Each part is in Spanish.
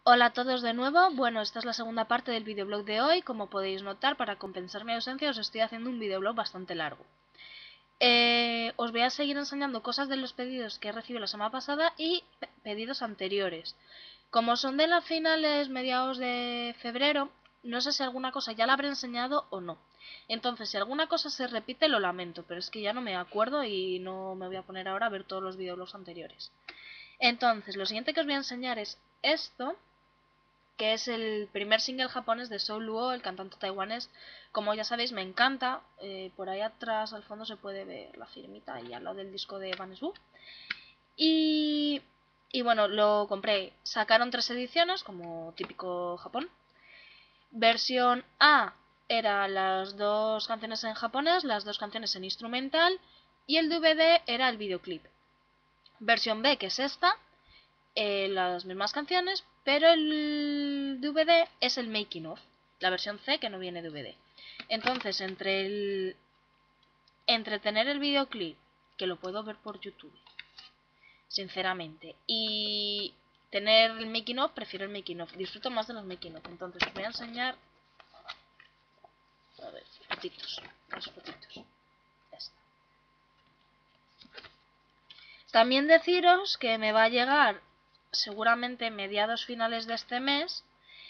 Hola a todos de nuevo. Bueno, esta es la segunda parte del videoblog de hoy. Como podéis notar, para compensar mi ausencia os estoy haciendo un videoblog bastante largo. Os voy a seguir enseñando cosas de los pedidos que he recibido la semana pasada y pedidos anteriores. Como son de las finales, mediados de febrero, no sé si alguna cosa ya la habré enseñado o no. Entonces, si alguna cosa se repite, lo lamento, pero es que ya no me acuerdo y no me voy a poner ahora a ver todos los videoblogs anteriores. Entonces, lo siguiente que os voy a enseñar es esto, que es el primer single japonés de Soul Luo, el cantante taiwanés. Como ya sabéis, me encanta. Por ahí atrás, al fondo, se puede ver la firmita ahí al lado del disco de Vanesbu. Y, y bueno, lo compré. Sacaron 3 ediciones, como típico Japón. Versión A era las 2 canciones en japonés, las 2 canciones en instrumental, y el DVD era el videoclip. Versión B, que es esta, las mismas canciones, pero el DVD es el making of, la versión C que no viene DVD. Entonces, entre tener el videoclip, que lo puedo ver por YouTube, sinceramente, y tener el making of, prefiero el making of. Disfruto más de los making of. Entonces, os voy a enseñar, a ver, fotitos, las fotitos. También deciros que me va a llegar seguramente mediados finales de este mes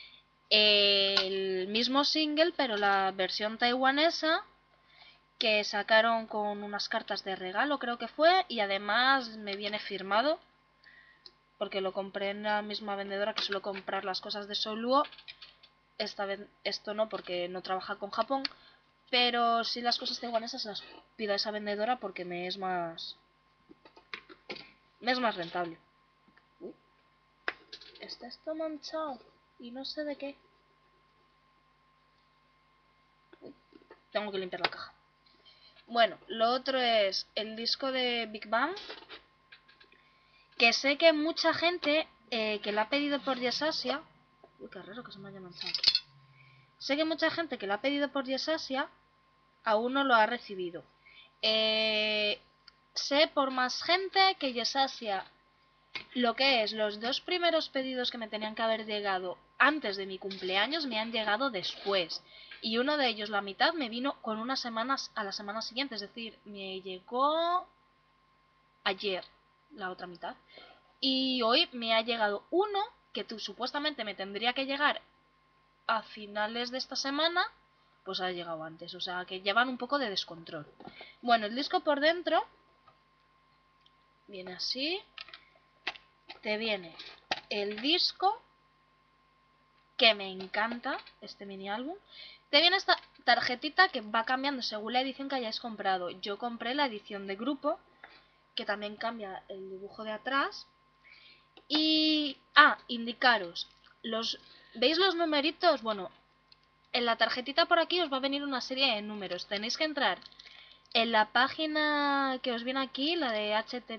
el mismo single, pero la versión taiwanesa, que sacaron con unas cartas de regalo, creo que fue, y además me viene firmado, porque lo compré en la misma vendedora que suelo comprar las cosas de Soul Luo. Esta vez esto no, porque no trabaja con Japón, pero sí las cosas taiwanesas las pido a esa vendedora porque me es más rentable. Uy, está esto manchado y no sé de qué. Uy, tengo que limpiar la caja. Bueno, lo otro es el disco de Big Bang, que sé que mucha gente que la ha pedido por Yesasia. Uy, qué raro que se me haya manchado. Sé que mucha gente que la ha pedido por Yesasia aún no lo ha recibido. Sé por más gente que Yesasia, lo que es los 2 primeros pedidos que me tenían que haber llegado antes de mi cumpleaños, me han llegado después. Y uno de ellos, la mitad, me vino con unas semanas a la semana siguiente. Es decir, me llegó ayer la otra mitad. Y hoy me ha llegado uno que supuestamente me tendría que llegar a finales de esta semana, pues ha llegado antes. O sea, que llevan un poco de descontrol. Bueno, el disco por dentro viene así. Te viene el disco, que me encanta, este mini álbum. Te viene esta tarjetita que va cambiando según la edición que hayáis comprado. Yo compré la edición de grupo, que también cambia el dibujo de atrás. Y... indicaros. ¿Veis los numeritos? Bueno, en la tarjetita por aquí os va a venir una serie de números. Tenéis que entrar en la página que os viene aquí, la de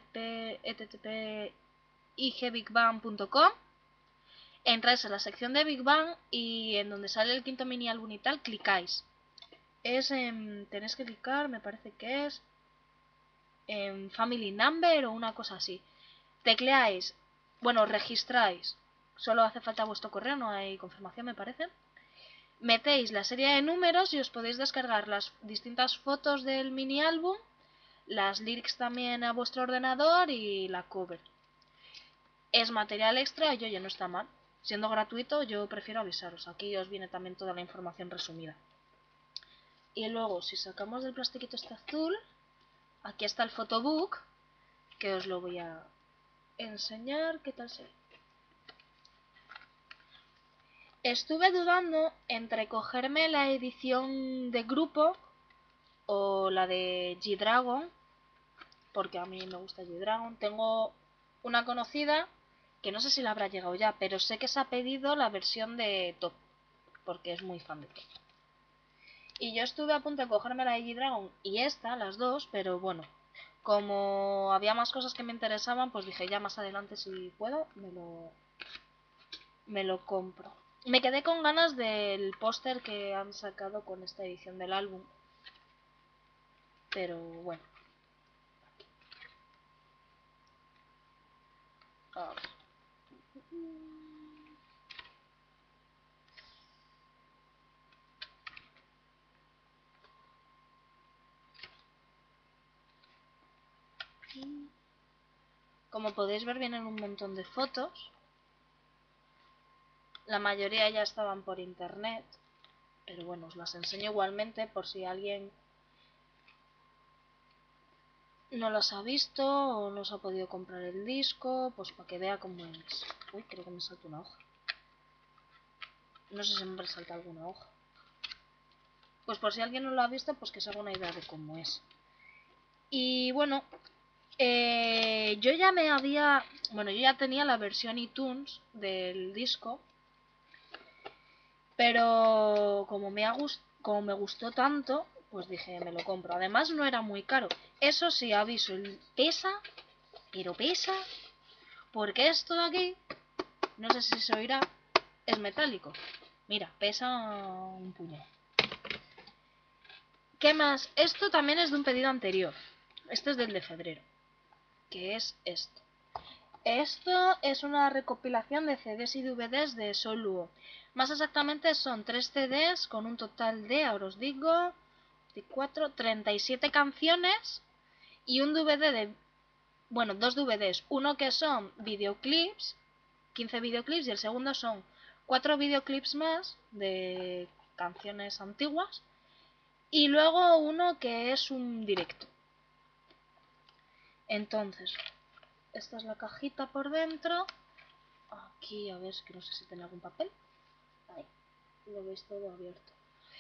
http://igbigBang.com. Entráis en la sección de Big Bang y en donde sale el quinto mini álbum y tal, clicáis. Tenéis que clicar, me parece que es en Family Number o una cosa así. Tecleáis, bueno, registráis. Solo hace falta vuestro correo, no hay confirmación, me parece. Metéis la serie de números y os podéis descargar las distintas fotos del mini álbum, las lyrics también a vuestro ordenador y la cover. Es material extra y oye, no está mal. Siendo gratuito, yo prefiero avisaros. Aquí os viene también toda la información resumida. Y luego, si sacamos del plastiquito este azul, aquí está el photobook, que os lo voy a enseñar. ¿Qué tal se ve? Estuve dudando entre cogerme la edición de grupo o la de G-Dragon, porque a mí me gusta G-Dragon. Tengo una conocida que no sé si la habrá llegado ya, pero sé que se ha pedido la versión de Top, porque es muy fan de Top. Y yo estuve a punto de cogerme la de G-Dragon y esta, las dos, pero bueno, como había más cosas que me interesaban, pues dije ya más adelante si puedo, me lo compro. Me quedé con ganas del póster que han sacado con esta edición del álbum, pero bueno. A ver. Como podéis ver, vienen un montón de fotos. La mayoría ya estaban por internet, pero bueno, os las enseño igualmente por si alguien no las ha visto o no se ha podido comprar el disco, pues para que vea cómo es. Uy, creo que me salta una hoja. No sé si me salta alguna hoja. Pues por si alguien no lo ha visto, pues que se haga una idea de cómo es. Y bueno, yo ya tenía la versión iTunes del disco, pero como me gustó tanto, pues dije, me lo compro. Además no era muy caro. Eso sí, aviso, pesa, pero pesa, porque esto de aquí, no sé si se oirá, es metálico. Mira, pesa un puño. ¿Qué más? Esto también es de un pedido anterior. Este es del de febrero. ¿Qué es esto? Esto es una recopilación de CDs y DVDs de Soluo. Más exactamente son 3 CDs con un total de, ahora os digo, 37 canciones y un DVD de... Bueno, dos DVDs. Uno que son videoclips, 15 videoclips, y el segundo son 4 videoclips más de canciones antiguas. Y luego uno que es un directo. Entonces, esta es la cajita por dentro. Aquí, a ver, que no sé si tiene algún papel. Ahí, lo veis todo abierto.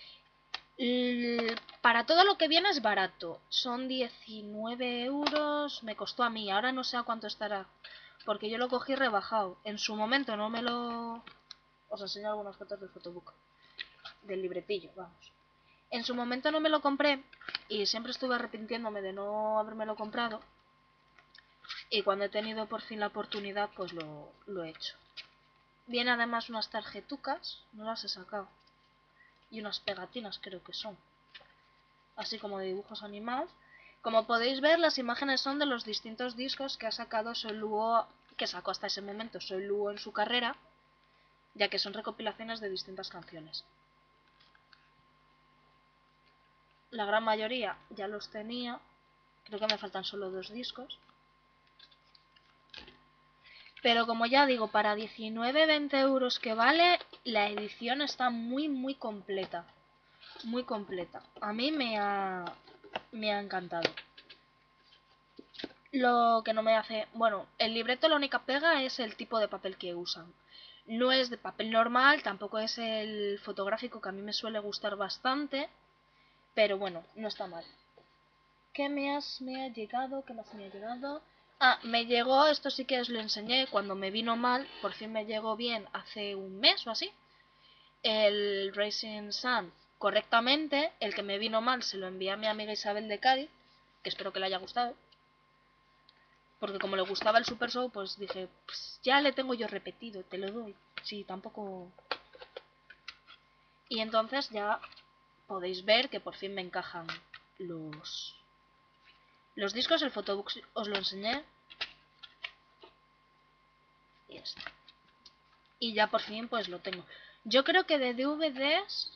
Para todo lo que viene es barato. Son 19 euros. Me costó a mí. Ahora no sé a cuánto estará. Porque yo lo cogí rebajado. En su momento no me lo... Os enseño algunas fotos del photobook. Del libretillo, vamos. En su momento no me lo compré. Y siempre estuve arrepintiéndome de no habérmelo comprado. Y cuando he tenido por fin la oportunidad, pues lo he hecho. Viene además unas tarjetucas. No las he sacado. Y unas pegatinas creo que son. Así como de dibujos animados. Como podéis ver, las imágenes son de los distintos discos que ha sacado Soluo, que sacó hasta ese momento Soluo en su carrera, ya que son recopilaciones de distintas canciones. La gran mayoría ya los tenía, creo que me faltan solo 2 discos. Pero como ya digo, para 19-20 euros que vale, la edición está muy completa. Muy completa. A mí me ha encantado. Lo que no me hace... Bueno, el libreto la única pega es el tipo de papel que usan. No es de papel normal, tampoco es el fotográfico, que a mí me suele gustar bastante. Pero bueno, no está mal. ¿Qué me ha llegado? ¿Qué más me ha llegado? Ah, me llegó, esto sí que os lo enseñé, cuando me vino mal, por fin me llegó bien hace un mes o así. El Racing Sun correctamente, el que me vino mal se lo envié a mi amiga Isabel de Cádiz, que espero que le haya gustado. Porque como le gustaba el Super Show, pues dije, pues ya le tengo yo repetido, te lo doy. Sí, tampoco... Y entonces ya podéis ver que por fin me encajan los discos. El photobook os lo enseñé. Y esto. Y ya por fin pues lo tengo. Yo creo que de DVDs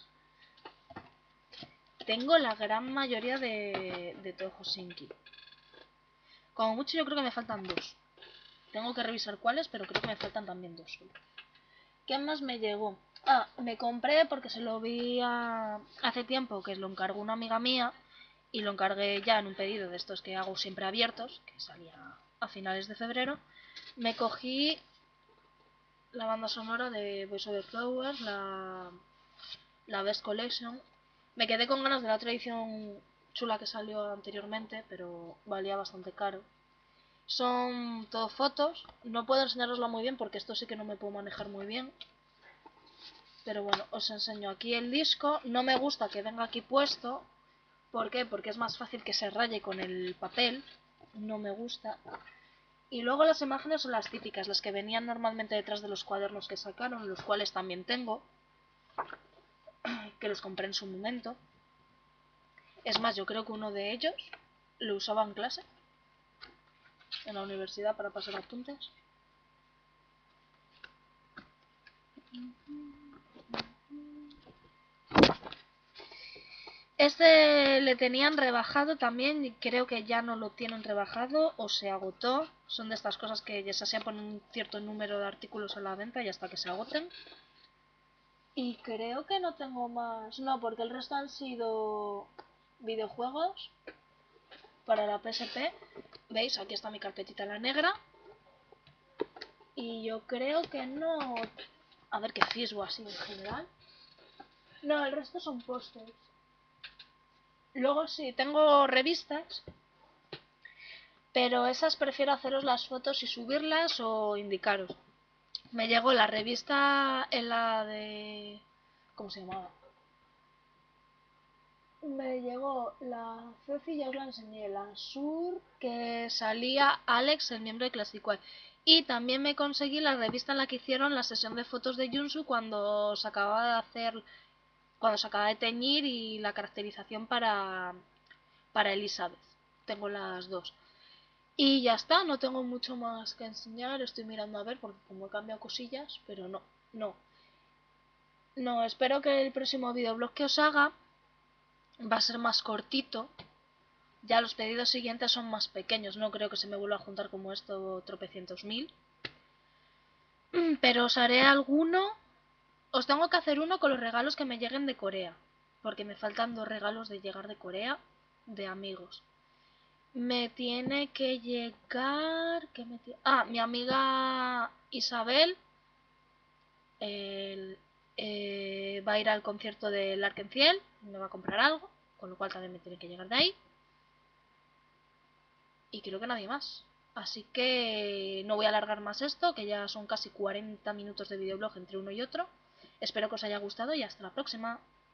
tengo la gran mayoría de Toho Shinki. Como mucho yo creo que me faltan 2. Tengo que revisar cuáles, pero creo que me faltan también 2. ¿Qué más me llegó? Ah, me compré porque se lo vi hace tiempo, que lo encargó una amiga mía, y lo encargué ya en un pedido de estos que hago siempre abiertos, que salía a finales de febrero. Me cogí la banda sonora de Voice Over Flowers, la Best Collection. Me quedé con ganas de la otra edición chula que salió anteriormente, pero valía bastante caro. Son todo fotos. No puedo enseñaroslo muy bien porque esto sí que no me puedo manejar muy bien. Pero bueno, os enseño aquí el disco. No me gusta que venga aquí puesto. ¿Por qué? Porque es más fácil que se raye con el papel. No me gusta. Y luego las imágenes son las típicas, las que venían normalmente detrás de los cuadernos que sacaron, los cuales también tengo, que los compré en su momento. Es más, yo creo que uno de ellos lo usaba en clase, en la universidad, para pasar apuntes. Este le tenían rebajado también y creo que ya no lo tienen rebajado o se agotó. Son de estas cosas que ya se ponen un cierto número de artículos a la venta y hasta que se agoten. Y creo que no tengo más. No, porque el resto han sido videojuegos para la PSP. ¿Veis? Aquí está mi carpetita la negra. Y yo creo que no. A ver qué fisgo así en general. No, el resto son pósters. Luego sí, tengo revistas, pero esas prefiero haceros las fotos y subirlas o indicaros. Me llegó la revista en la de... ¿Cómo se llamaba? Me llegó la Ceci, ya os la enseñé, la Sur, que salía Alex, el miembro de Classic Wife. Y también me conseguí la revista en la que hicieron la sesión de fotos de Junsu cuando se acababa de hacer, cuando se acaba de teñir y la caracterización para Elizabeth. Tengo las dos. Y ya está, no tengo mucho más que enseñar, estoy mirando a ver porque como he cambiado cosillas, pero no. No, espero que el próximo videoblog que os haga va a ser más cortito. Ya los pedidos siguientes son más pequeños, no creo que se me vuelva a juntar como esto tropecientos mil. Pero os haré alguno. Os tengo que hacer uno con los regalos que me lleguen de Corea. Porque me faltan 2 regalos de llegar de Corea de amigos. Me tiene que llegar... mi amiga Isabel va a ir al concierto del Arkenciel. Me va a comprar algo, con lo cual también me tiene que llegar de ahí. Y creo que nadie más. Así que no voy a alargar más esto, que ya son casi 40 minutos de videoblog entre uno y otro. Espero que os haya gustado y hasta la próxima.